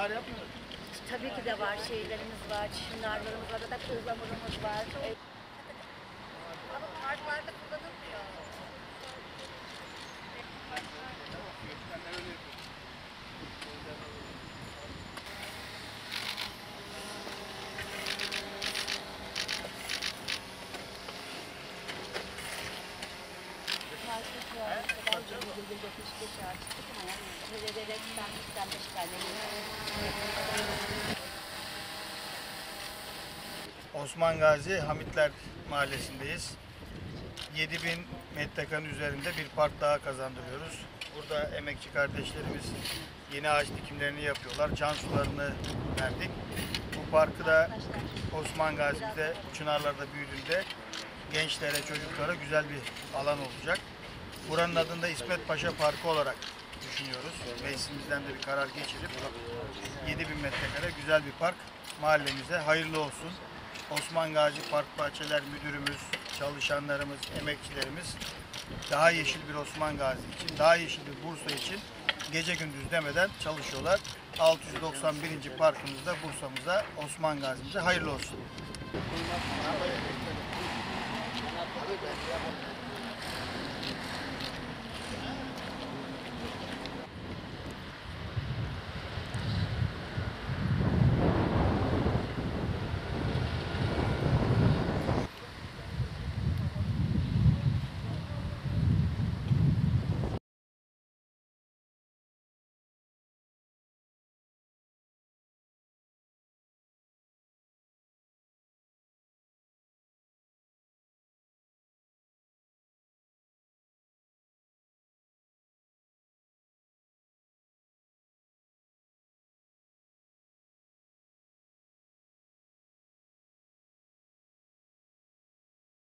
Tabii ki de var, şeylerimiz var, çınarlarımız var, da ıhlamurumuz var. Ama parklarda kullanılmıyor. Osman Gazi Hamitler Mahallesi'ndeyiz. 7000 metrekarın üzerinde bir park daha kazandırıyoruz. Burada emekçi kardeşlerimiz yeni ağaç dikimlerini yapıyorlar. Can sularını verdik. Bu parkı da Osman Gazi'de, Çınarlar'da büyüdüğünde gençlere, çocuklara güzel bir alan olacak. Buranın adını da İsmet Paşa Parkı olarak düşünüyoruz. Meclisimizden de bir karar geçirip 7000 metrekare güzel bir park mahallemize hayırlı olsun. Osman Gazi Park Bahçeler Müdürümüz, çalışanlarımız, emekçilerimiz daha yeşil bir Osman Gazi için, daha yeşil bir Bursa için gece gündüz demeden çalışıyorlar. 691. parkımızda Bursa'mıza, Osman Gazi'mize hayırlı olsun.